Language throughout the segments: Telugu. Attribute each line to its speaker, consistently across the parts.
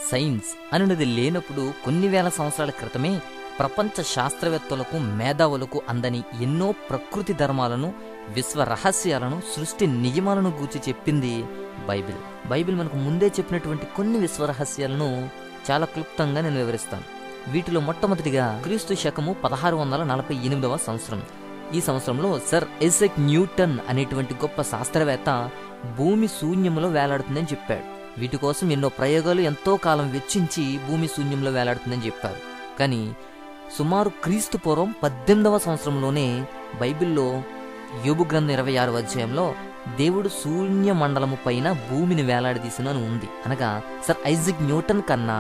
Speaker 1: సైన్స్ అనున్నది లేనప్పుడు కొన్ని వేల సంవత్సరాల క్రితమే ప్రపంచ శాస్త్రవేత్తలకు మేధావులకు అందని ఎన్నో ప్రకృతి ధర్మాలను, విశ్వ రహస్యాలను, సృష్టి నియమాలను గూర్చి చెప్పింది బైబిల్. బైబిల్ మనకు ముందే చెప్పినటువంటి కొన్ని విశ్వ రహస్యాలను చాలా క్లుప్తంగా నేను వివరిస్తాను. వీటిలో మొట్టమొదటిగా క్రీస్తు శకము 1648వ సంవత్సరం. ఈ సంవత్సరంలో సర్ ఐజాక్ న్యూటన్ అనేటువంటి గొప్ప శాస్త్రవేత్త భూమి శూన్యంలో వేలాడుతుందని చెప్పాడు. వీటి కోసం ఎన్నో ప్రయోగాలు, ఎంతో కాలం వెచ్చించి భూమి శూన్యంలో వేలాడుతుందని చెప్పారు. కానీ సుమారు క్రీస్తు పూర్వం 18వ సంవత్సరంలోనే బైబిల్లో యోబు గ్రంథం 26వ అధ్యాయంలో దేవుడు శూన్య మండలము పైన భూమిని వేలాడదీసిన అని ఉంది. అనగా సర్ ఐజాక్ న్యూటన్ కన్నా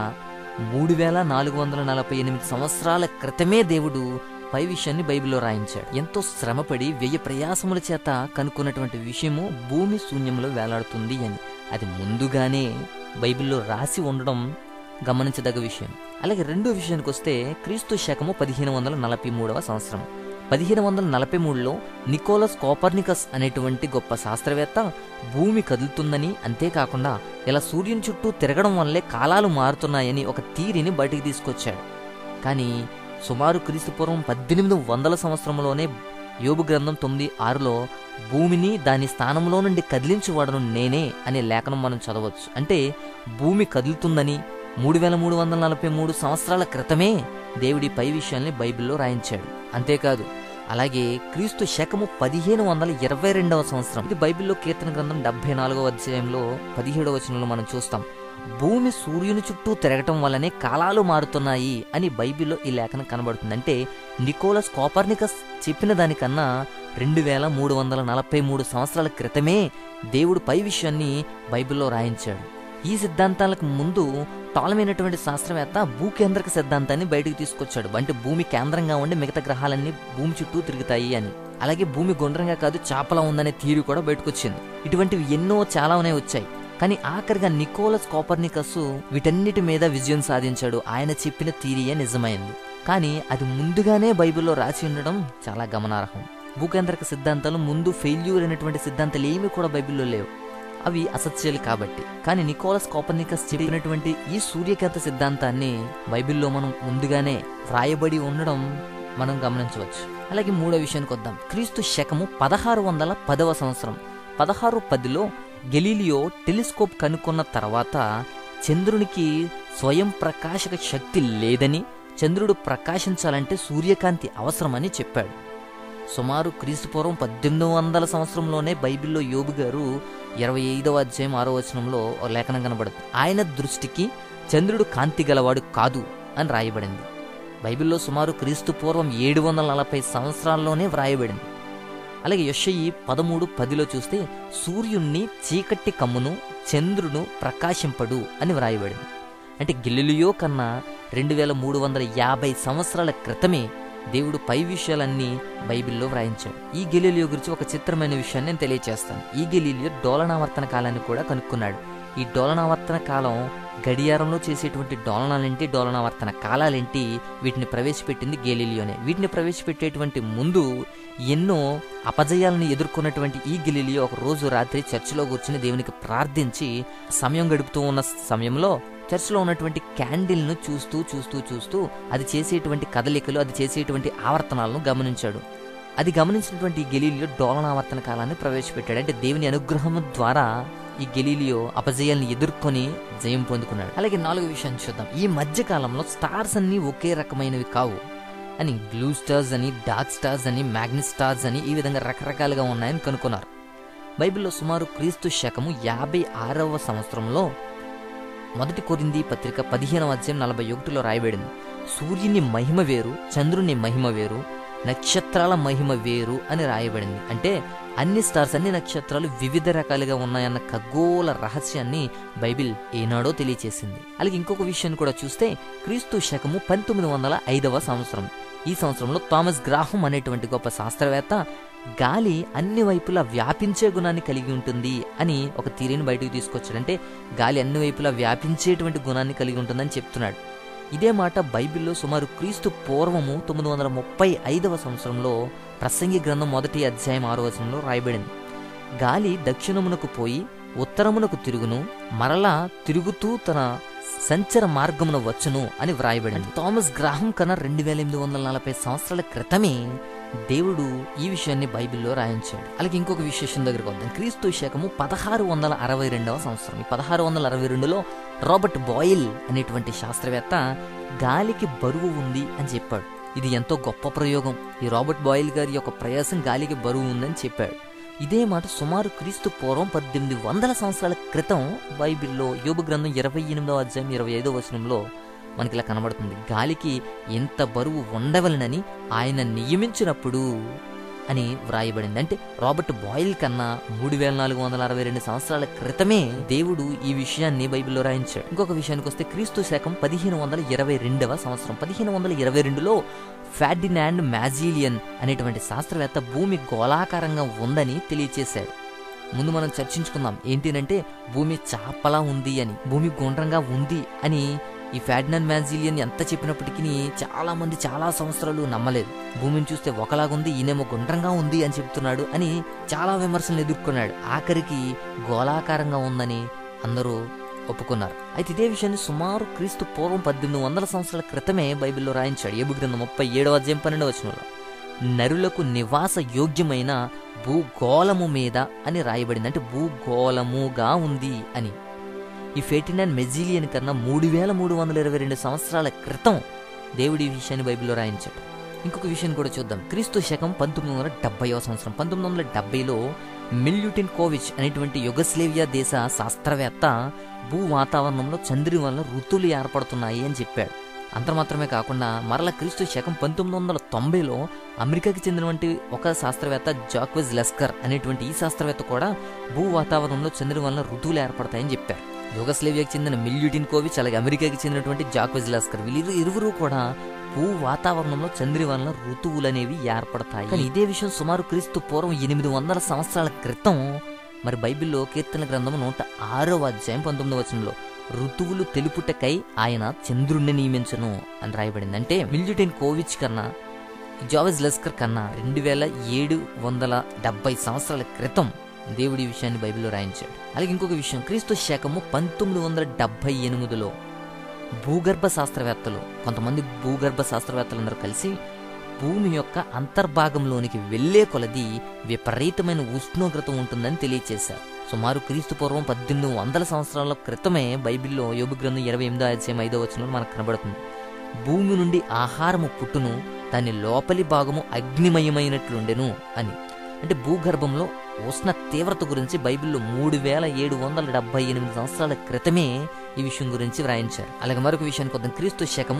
Speaker 1: 3448 సంవత్సరాల క్రితమే దేవుడు పై విషయాన్ని బైబిల్లో రాయించాడు. ఎంతో శ్రమపడి 1000 ప్రయాసముల చేత కనుక్కున్నటువంటి విషయము భూమి శూన్యంలో వేలాడుతుంది అని. అది ముందుగానే బైబిల్లో రాసి ఉండడం గమనించదగ్గ విషయం. అలాగే రెండో విషయానికి వస్తే క్రీస్తు శకము 1543వ సంవత్సరం. 1543లో నికోలస్ కోపర్నికస్ అనేటువంటి గొప్ప శాస్త్రవేత్త భూమి కదులుతుందని, అంతేకాకుండా ఇలా సూర్యుని చుట్టూ తిరగడం వల్లే కాలాలు మారుతున్నాయని ఒక థియరీని బయటికి తీసుకొచ్చాడు. కానీ సుమారు క్రీస్తు పూర్వం 1800 సంవత్సరంలోనే యోబు గ్రంథం 9:6లో భూమిని దాని స్థానంలో నుండి కదిలించువాడను నేనే అనే లేఖనం మనం చదవచ్చు. అంటే భూమి కదులుతుందని 3343 సంవత్సరాల క్రితమే దేవుడి పై విషయాల్ని బైబిల్లో రాయించాడు. అంతేకాదు, అలాగే క్రీస్తు శకము 1522వ సంవత్సరం. ఇది బైబిల్లో కీర్తన గ్రంథం 74వ అధ్యాయంలో 17వ వచనంలో మనం చూస్తాం. భూమి సూర్యుని చుట్టూ తిరగటం వల్లనే కాలాలు మారుతున్నాయి అని బైబిల్లో ఈ లేఖనం కనబడుతుంది. అంటే నికోలస్ కోపర్నికస్ చెప్పిన దానికన్నా 2343 సంవత్సరాల క్రితమే దేవుడు పై విషయాన్ని బైబిల్లో రాయించాడు. ఈ సిద్ధాంతాలకు ముందు టాలమైనటువంటి శాస్త్రవేత్త భూకేంద్రక సిద్ధాంతాన్ని బయటకు తీసుకొచ్చాడు. అంటే భూమి కేంద్రంగా ఉండి మిగతా గ్రహాలన్నీ భూమి చుట్టూ తిరుగుతాయి అని. అలాగే భూమి గుండ్రంగా కాదు చాపలా ఉందనే థియరీ కూడా బయటకు వచ్చింది. ఇటువంటివి ఎన్నో చాలానే వచ్చాయి. కానీ ఆఖరిగా నికోలస్ కోపర్నికస్ వీటన్నిటి మీద విజయం సాధించాడు. ఆయన చెప్పిన థియరీయే నిజమైంది. కానీ అది ముందుగానే బైబిల్లో రాసి ఉండడం చాలా గమనార్హం. భూకేంద్రక సిద్ధాంతాలు ముందు ఫెయిల్యూర్ అయినటువంటి సిద్ధాంతాలు ఏమీ కూడా బైబిల్లో లేవు, అవి అసత్యాలు కాబట్టి. కానీ నికోలస్ కోపర్నికస్ చెప్పినటువంటి ఈ సూర్యకేంద్ర సిద్ధాంతాన్ని బైబిల్లో మనం ముందుగానే వ్రాయబడి ఉండడం మనం గమనించవచ్చు. అలాగే మూడో విషయానికి వద్దాం. క్రీస్తు శకము 1610వ సంవత్సరం. 1610లో గెలీలియో టెలిస్కోప్ కనుక్కున్న తర్వాత చంద్రునికి స్వయం ప్రకాశక శక్తి లేదని, చంద్రుడు ప్రకాశించాలంటే సూర్యకాంతి అవసరమని చెప్పాడు. సుమారు క్రీస్తు పూర్వం 1800 సంవత్సరంలోనే బైబిల్లో యోబు గారు 25వ అధ్యాయం 6వ వచనంలో ఒక లేఖనం కనబడుతుంది. ఆయన దృష్టికి చంద్రుడు కాంతి గలవాడు కాదు అని రాయబడింది. బైబిల్లో సుమారు క్రీస్తు పూర్వం 740 సంవత్సరాల్లోనే వ్రాయబడింది. అలాగే యెషయి 13:10లో చూస్తే సూర్యుణ్ణి చీకటి కమ్మును, చంద్రుడు ప్రకాశింపడు అని వ్రాయబడింది. అంటే గెలీలియో కన్నా 2350 సంవత్సరాల క్రితమే దేవుడు పై విషయాలన్నీ బైబిల్లో వ్రాయించాడు. ఈ గెలీలియో గురించి ఒక చిత్రమైన విషయాన్ని నేను తెలియజేస్తాను. ఈ గెలీలియో డోలనావర్తన కాలాన్ని కూడా కనుక్కున్నాడు. ఈ డోలనావర్తన కాలం గడియారంలో చేసేటువంటి డోలనాలేంటి, డోలనావర్తన కాలాలేంటి, వీటిని ప్రవేశపెట్టింది గెలీలియోనే. వీటిని ప్రవేశపెట్టేటువంటి ముందు ఎన్నో అపజయాలను ఎదుర్కొన్నటువంటి ఈ గెలీలియో ఒక రోజు రాత్రి చర్చిలో కూర్చుని దేవునికి ప్రార్థించి సమయం గడుపుతూ ఉన్న సమయంలో చర్చిలో ఉన్నటువంటి క్యాండిల్ను చూస్తూ చూస్తూ చూస్తూ అది చేసేటువంటి కదలికలు, అది చేసేటువంటి ఆవర్తనాలను గమనించాడు. అది గమనించినటువంటి ఈ గెలీలియో డోలనావర్తన కాలాన్ని ప్రవేశపెట్టాడు. అంటే దేవుని అనుగ్రహం ద్వారా ఈ గెలీలియో అపజయాలను ఎదుర్కొని జయం పొందుకున్నాడు. అలాగే నాలుగో విషయాన్ని చూద్దాం. ఈ మధ్య కాలంలో స్టార్స్ అన్ని ఒకే రకమైనవి కావు అని, బ్లూ స్టార్స్ అని, డార్క్ స్టార్స్ అని, మ్యాగ్నెట్ స్టార్స్ అని, ఈ విధంగా రకరకాలుగా ఉన్నాయని కనుక్కున్నారు. బైబిల్లో సుమారు క్రీస్తు శకము 56వ సంవత్సరంలో 1 కొరింథీ పత్రిక 15వ అధ్యాయం 41లో రాయబడింది. సూర్యుని మహిమ వేరు, చంద్రుని మహిమ వేరు, నక్షత్రాల మహిమ వేరు అని రాయబడింది. అంటే అన్ని స్టార్స్, అన్ని నక్షత్రాలు వివిధ రకాలుగా ఉన్నాయన్న ఖగోళ రహస్యాన్ని బైబిల్ ఏనాడో తెలియచేసింది. అలాగే ఇంకొక విషయాన్ని కూడా చూస్తే క్రీస్తు శకము 1905వ సంవత్సరం. ఈ సంవత్సరంలో థామస్ గ్రాహం అనేటువంటి గొప్ప శాస్త్రవేత్త గాలి అన్ని వైపులా వ్యాపించే గుణాన్ని కలిగి ఉంటుంది అని ఒక థియరీని బయటకు తీసుకొచ్చాడంటే గాలి అన్ని వైపులా వ్యాపించేటువంటి గుణాన్ని కలిగి ఉంటుందని చెప్తున్నాడు. ఇదే మాట బైబిల్లో సుమారు క్రీస్తు పూర్వము 935వ సంవత్సరంలో ప్రసంగి గ్రంథం 1వ అధ్యాయం 6వ వచనంలో రాయబడింది. గాలి దక్షిణమునకు పోయి ఉత్తరమునకు తిరుగును, మరలా తిరుగుతూ తన సంచర మార్గమున వచ్చును అని వ్రాయబడింది. థామస్ గ్రాహం కన్నా 2840 సంవత్సరాల క్రితమే దేవుడు ఈ విషయాన్ని బైబిల్లో రాయించాడు. అలాగే ఇంకొక విశేషం దగ్గరకు వద్దాం. క్రీస్తు శకము 1662 సంవత్సరం. ఈ 1662లో రాబర్ట్ బాయిల్ అనేటువంటి శాస్త్రవేత్త గాలికి బరువు ఉంది అని చెప్పాడు. ఇది ఎంతో గొప్ప ప్రయోగం. ఈ రాబర్ట్ బాయిల్ గారి యొక్క ప్రయాసం గాలికి బరువు ఉందని చెప్పాడు. ఇదే మాట సుమారు క్రీస్తు పూర్వం 1800 సంవత్సరాల క్రితం బైబిల్లో యోబు గ్రంథం 28వ అధ్యాయం 25వ వచనంలో మనకి ఇలా కనబడుతుంది. గాలికి ఎంత బరువు ఉండవలనని ఆయన నియమించినప్పుడు అని వ్రాయబడింది. అంటే రాబర్ట్ బాయిల్ కన్నా 3462 సంవత్సరాల క్రితమే దేవుడు ఈ విషయాన్ని బైబిల్లో రాయించాడు. ఇంకొక విషయానికి వస్తే క్రీస్తు శకం 1522వ సంవత్సరం. 1522లో ఫెర్డినాండ్ మ్యాజిలియన్ అనేటువంటి శాస్త్రవేత్త భూమి గోళాకారంగా ఉందని తెలియచేశాడు. ముందు మనం చర్చించుకుందాం ఏంటంటే భూమి చాపలా ఉంది అని, భూమి గుండ్రంగా ఉంది అని ఈ ఫెర్డినాండ్ మ్యాజిలియన్ ఎంత చెప్పినప్పటికీ చాలా మంది చాలా సంవత్సరాలు నమ్మలేదు. భూమిని చూస్తే ఒకలాగుంది, ఈయనేమో గుండ్రంగా ఉంది అని చెప్తున్నాడు అని చాలా విమర్శలు ఎదుర్కొన్నాడు. ఆఖరికి గోళాకారంగా ఉందని అందరూ ఒప్పుకున్నారు. అయితే ఇదే విషయాన్ని సుమారు క్రీస్తు పూర్వం 1800 సంవత్సరాల క్రితమే బైబిల్లో రాయించాడు. యోబు గ్రంథం 37వ అధ్యాయం 12వ వచనంలో నరులకు నివాస యోగ్యమైన భూగోళము మీద అని రాయబడింది. అంటే భూగోళముగా ఉంది అని. ఈ ఫెర్డినాండ్ మ్యాజిలియన్ కన్నా 3322 సంవత్సరాల క్రితం దేవుడి ఈ విషయాన్ని బైబిల్లో రాయించాడు. ఇంకొక విషయం కూడా చూద్దాం. క్రీస్తు శకం 1970వ సంవత్సరం. 1970లో మిల్యూటిన్ కోవిచ్ అనేటువంటి యుగస్లేవియా దేశ శాస్త్రవేత్త భూ వాతావరణంలో చంద్రుని వల్ల ఋతువులు ఏర్పడుతున్నాయి అని చెప్పాడు. అంత మాత్రమే కాకుండా మరలా క్రీస్తు శకం 1990లో అమెరికాకి చెందినటువంటి ఒక శాస్త్రవేత్త జాక్వెజ్ లెస్కర్ అనేటువంటి ఈ శాస్త్రవేత్త కూడా భూ వాతావరణంలో చంద్రుని వల్ల ఋతువులు ఏర్పడతాయని చెప్పారు. యుగస్లేవియాకి చెందిన మిల్యూటిన్ కోవిచ్ అలాగే అమెరికాకి చెందినటువంటి జాక్వెజ్ లెస్కర్ వీళ్ళిరువురు కూడా భూ వాతావరణంలో చంద్రుని వలన ఋతువులు అనేవి ఏర్పడతాయి. కానీ ఇదే విషయం సుమారు క్రీస్తు పూర్వం 800 సంవత్సరాల క్రితం మరి బైబిల్లో కీర్తన గ్రంథం 106వ అధ్యాయం 19వ వచనంలో ఋతువులు తెలుపుటకై ఆయన చంద్రుణ్ణి నియమించను అని రాయబడింది. అంటే మిల్యూటిన్ కోవిచ్ కన్నా జాక్వెజ్ లెస్కర్ కన్నా 2770 సంవత్సరాల క్రితం దేవుడి ఈ విషయాన్ని బైబిల్లో రాయించాడు. అలాగే ఇంకొక విషయం, క్రీస్తు శకము 1978లో భూగర్భ శాస్త్రవేత్తలు కొంతమంది భూగర్భ శాస్త్రవేత్తలందరూ కలిసి భూమి యొక్క అంతర్భాగంలోనికి వెళ్లే కొలది విపరీతమైన ఉష్ణోగ్రత ఉంటుందని తెలియచేశారు. సుమారు క్రీస్తు పూర్వం 1800 సంవత్సరాల క్రితమే బైబిల్లో యోబు గ్రంథం 28వ అధ్యాయం 5వ వచనంలో మనకు కనబడుతుంది. భూమి నుండి ఆహారము పుట్టును, దాని లోపలి భాగము అగ్నిమయమైనట్లుండెను అని. అంటే భూగర్భంలో ఉష్ణ తీవ్రత గురించి బైబిల్లో 3778 సంవత్సరాల క్రితమే ఈ విషయం గురించి వ్రాయించారు. అలాగే మరొక విషయానికి వద్దాం. క్రీస్తు శకము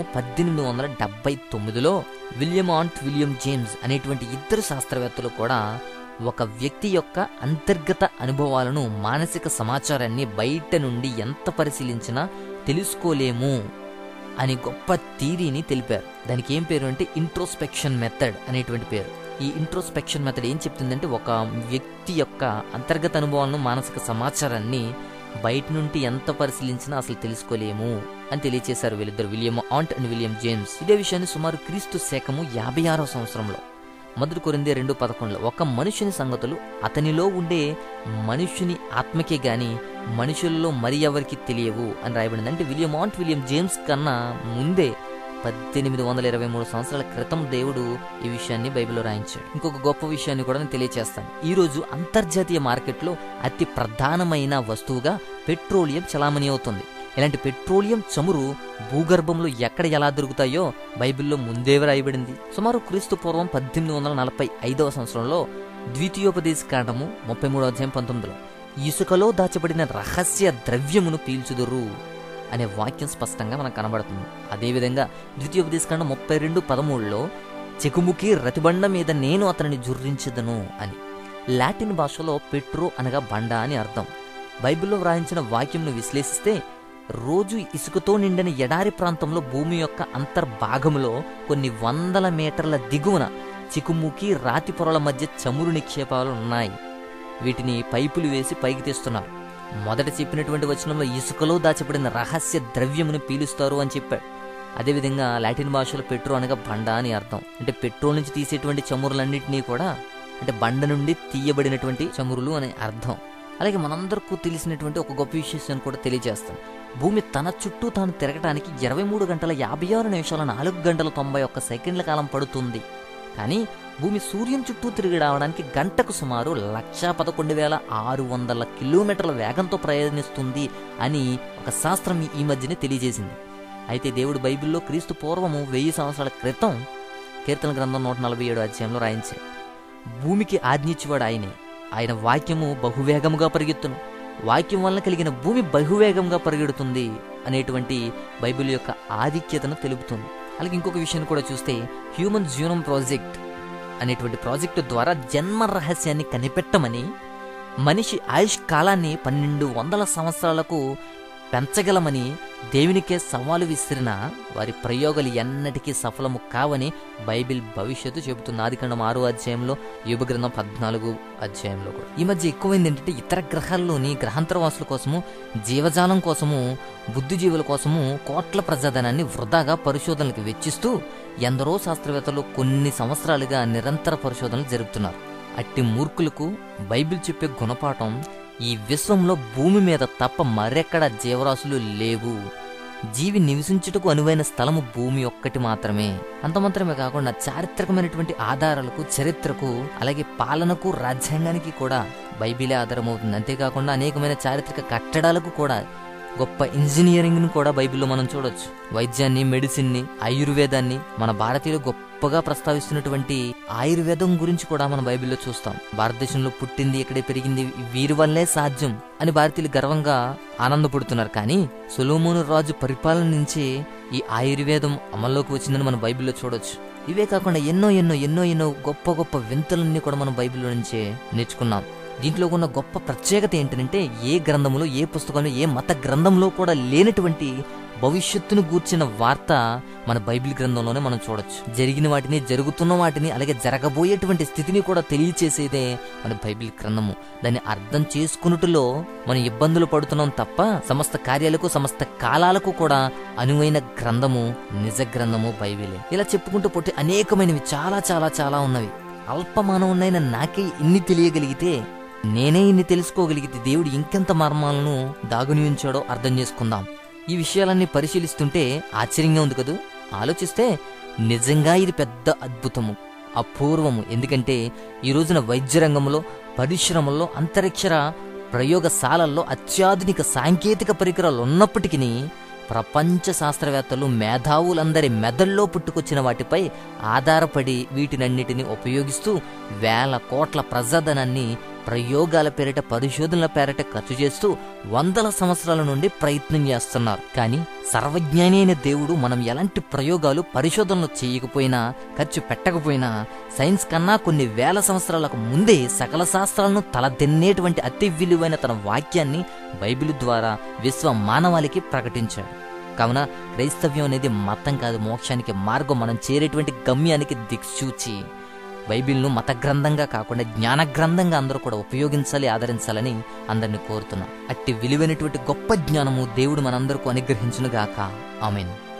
Speaker 1: 1879లో విలియం జేమ్స్ అనేటువంటి ఇద్దరు శాస్త్రవేత్తలు కూడా ఒక వ్యక్తి యొక్క అంతర్గత అనుభవాలను, మానసిక సమాచారాన్ని బయట నుండి ఎంత పరిశీలించినా తెలుసుకోలేము అని గొప్ప థియరీని తెలిపారు. దానికి ఏం పేరు అంటే ఇంట్రోస్పెక్షన్ మెథడ్ అనేటువంటి పేరు. ఈ ఇంట్రోస్పెక్షన్ మెథడ్ ఏం చెప్తుందంటే ఒక వ్యక్తి యొక్క అంతర్గత అనుభవాలను, మానసిక సమాచారాన్ని బయట నుండి ఎంత పరిశీలించినా అసలు తెలుసుకోలేము అని తెలియచేశారు వీళ్ళిద్దరు, విలియం ఆంట్ అండ్ విలియం జేమ్స్. ఇదే విషయాన్ని సుమారు క్రీస్తు శకము 56వ సంవత్సరంలో 1 కొరింథీ 2:11 ఒక మనుషుని సంగతులు అతనిలో ఉండే మనుషుని ఆత్మకే గాని మనుషుల్లో మరి ఎవరికి తెలియవు అని రాయబడింది. అంటే విలియం జేమ్స్ కన్నా ముందే 1823 సంవత్సరాల క్రితం దేవుడు ఈ విషయాన్ని బైబిల్లో రాయించాడు. ఇంకొక గొప్ప విషయాన్ని కూడా నేను తెలియచేస్తాను. ఈరోజు అంతర్జాతీయ మార్కెట్లో అతి ప్రధానమైన వస్తువుగా పెట్రోలియం చలామణి అవుతుంది. ఇలాంటి పెట్రోలియం చమురు భూగర్భంలో ఎక్కడ ఎలా దొరుకుతాయో బైబిల్లో ముందే రాయబడింది. సుమారు క్రీస్తు పూర్వం 1845వ సంవత్సరంలో ద్వితీయోపదేశ కాండము 33వ అధ్యాయం 19లో ఇసుకలో దాచబడిన రహస్య ద్రవ్యమును పీల్చుదురు అనే వాక్యం స్పష్టంగా మనకు కనబడుతుంది. అదేవిధంగా ద్వితీయోపదేశ కాండం 32:13లో చెకుముకి రతిబండ మీద నేను అతనిని జుర్రించదను అని. లాటిన్ భాషలో పెట్రో అనగా బండ అని అర్థం. బైబిల్లో వ్రాయించిన వాక్యంను విశ్లేషిస్తే రోజు ఇసుకతో నిండిన ఎడారి ప్రాంతంలో భూమి యొక్క అంతర్భాగంలో కొన్ని వందల మీటర్ల దిగువన చికుముకి రాతి పొరల మధ్య చమురు నిక్షేపాలు ఉన్నాయి. వీటిని పైపులు వేసి పైకి తీస్తున్నారు. మొదట చెప్పినటువంటి వచనంలో ఇసుకలో దాచబడిన రహస్య ద్రవ్యమును పీలుస్తారు అని చెప్పాడు. అదేవిధంగా లాటిన్ భాషలో పెట్రో అనగా బండ అని అర్థం. అంటే పెట్రోల్ నుంచి తీసేటువంటి చమురులన్నింటినీ కూడా అంటే బండ నుండి తీయబడినటువంటి చమురులు అనే అర్థం. అలాగే మనందరికీ తెలిసినటువంటి ఒక గొప్ప విశేషాన్ని కూడా తెలియజేస్తాను. భూమి తన చుట్టూ తాను తిరగటానికి 23 గంటల 56 నిమిషాల 4 గంటల 91 సెకండ్ల కాలం పడుతుంది. కానీ భూమి సూర్యుని చుట్టూ తిరిగి రావడానికి గంటకు సుమారు 111,600 కిలోమీటర్ల వేగంతో ప్రయాణిస్తుంది అని ఒక శాస్త్రం ఈ మధ్యనే తెలియజేసింది. అయితే దేవుడు బైబిల్లో క్రీస్తు పూర్వము 1000 సంవత్సరాల క్రితం కీర్తన గ్రంథం 147 అధ్యాయంలో రాయించాడు. భూమికి ఆజ్ఞించేవాడు ఆయనే. ఆయన వాక్యము బహువేగముగా పరిగెత్తును, వాక్యం వలన కలిగిన భూమి బహువేగంగా పరిగెడుతుంది అనేటువంటి బైబిల్ యొక్క ఆధిక్యతను తెలుపుతుంది. అలాగే ఇంకొక విషయాన్ని కూడా చూస్తే హ్యూమన్ జీనోమ్ ప్రాజెక్ట్ అనేటువంటి ప్రాజెక్టు ద్వారా జన్మ రహస్యాన్ని కనిపెట్టమని, మనిషి ఆయుష్ కాలాన్ని 1200 సంవత్సరాలకు పెంచగలమని దేవునికే సవాలు విసిరిన వారి ప్రయోగాలు ఎన్నటికీ సఫలము కావని బైబిల్ భవిష్యత్తు చెబుతుంది. ఆదికాండం 6వ అధ్యాయంలో, యోబు గ్రంథం 14వ అధ్యాయంలో కూడా. ఈ మధ్య ఎక్కువైంది ఏంటంటే ఇతర గ్రహాల్లోని గ్రహాంతరవాసుల కోసము, జీవజాలం కోసము, బుద్ధిజీవుల కోసము కోట్ల ప్రజాధనాన్ని వృధాగా పరిశోధనలకు వెచ్చిస్తూ ఎందరో శాస్త్రవేత్తలు కొన్ని సంవత్సరాలుగా నిరంతర పరిశోధనలు జరుపుతున్నారు. అట్టి మూర్ఖులకు బైబిల్ చెప్పే గుణపాఠం, ఈ విశ్వంలో భూమి మీద తప్ప మరెక్కడ జీవరాశులు లేవు. జీవి నివసించుటకు అనువైన స్థలము భూమి ఒక్కటి మాత్రమే. అంత మాత్రమే కాకుండా చారిత్రకమైనటువంటి ఆధారాలకు, చరిత్రకు, అలాగే పాలనకు, రాజ్యాంగానికి కూడా బైబిలే ఆధారమవుతుంది. అంతేకాకుండా అనేకమైన చారిత్రక కట్టడాలకు కూడా, గొప్ప ఇంజనీరింగ్ను కూడా బైబిల్లో మనం చూడొచ్చు. వైద్యాన్ని, మెడిసిన్ని, ఆయుర్వేదాన్ని, మన భారతీయులు గొప్పగా ప్రస్తావిస్తున్నటువంటి ఆయుర్వేదం గురించి కూడా మనం బైబిల్లో చూస్తాం. భారతదేశంలో పుట్టింది, ఇక్కడే పెరిగింది, వీరి వల్లే సాధ్యం అని భారతీయులు గర్వంగా ఆనందపడుతున్నారు. కానీ సొలొమోను రాజు పరిపాలన నుంచి ఈ ఆయుర్వేదం అమల్లోకి వచ్చిందని మనం బైబిల్లో చూడొచ్చు. ఇవే కాకుండా ఎన్నో ఎన్నో ఎన్నో ఎన్నో గొప్ప గొప్ప వింతలన్నీ కూడా మనం బైబిల్లో నుంచే నేర్చుకున్నాం. దీంట్లో ఉన్న గొప్ప ప్రత్యేకత ఏంటంటే, ఏ గ్రంథంలో, ఏ పుస్తకంలో, ఏ మత గ్రంథంలో కూడా లేనటువంటి భవిష్యత్తును గూర్చిన వార్త మన బైబిల్ గ్రంథంలోనే మనం చూడొచ్చు. జరిగిన వాటిని, జరుగుతున్న వాటిని, అలాగే జరగబోయేటువంటి స్థితిని కూడా తెలియచేసేదే మన బైబిల్ గ్రంథము. దాన్ని అర్థం చేసుకున్నట్టులో మనం ఇబ్బందులు పడుతున్నాం తప్ప సమస్త కార్యాలకు, సమస్త కాలాలకు కూడా అనువైన గ్రంథము, నిజ గ్రంథము బైబిలే. ఇలా చెప్పుకుంటూ పోతే అనేకమైనవి చాలా చాలా చాలా ఉన్నవి. అల్పమానవునైన నాకే ఇన్ని తెలియగలిగితే, నేనే ఇన్ని తెలుసుకోగలిగితే దేవుడు ఇంకెంత మర్మాలను దాగుని ఉంచాడో అర్థం చేసుకుందాం. ఈ విషయాలన్నీ పరిశీలిస్తుంటే ఆశ్చర్యంగా ఉంది కదూ. ఆలోచిస్తే నిజంగా ఇది పెద్ద అద్భుతము, అపూర్వము. ఎందుకంటే ఈ రోజున వైద్య రంగంలో, పరిశ్రమల్లో, అంతరిక్ష ప్రయోగశాలల్లో అత్యాధునిక సాంకేతిక పరికరాలు ఉన్నప్పటికీ ప్రపంచ శాస్త్రవేత్తలు, మేధావులందరి మెదల్లో పుట్టుకొచ్చిన వాటిపై ఆధారపడి వీటినన్నిటిని ఉపయోగిస్తూ వేల కోట్ల ప్రజాధనాన్ని ప్రయోగాల పేరిట, పరిశోధనల పేరిట ఖర్చు చేస్తూ వందల సంవత్సరాల నుండి ప్రయత్నం చేస్తున్నారు. కానీ సర్వజ్ఞాని అయిన దేవుడు మనం ఎలాంటి ప్రయోగాలు, పరిశోధనలు చేయకపోయినా, ఖర్చు పెట్టకపోయినా, సైన్స్ కన్నా కొన్ని వేల సంవత్సరాలకు ముందే సకల శాస్త్రాలను తలదెన్నేటువంటి అతి విలువైన తన వాక్యాన్ని బైబిల్ ద్వారా విశ్వ మానవాళికి ప్రకటించాడు. కావున క్రైస్తవ్యం అనేది మతం కాదు, మోక్షానికి మార్గం, మనం చేరేటువంటి గమ్యానికి దిక్సూచి. బైబిల్ను మత గ్రంథంగా కాకుండా జ్ఞాన గ్రంథంగా అందరూ కూడా ఉపయోగించాలి, ఆదరించాలని అందరిని కోరుతున్నాం. అట్టి విలువైనటువంటి గొప్ప జ్ఞానము దేవుడు మనందరికీ అనుగ్రహించునుగాక. ఆమేన్.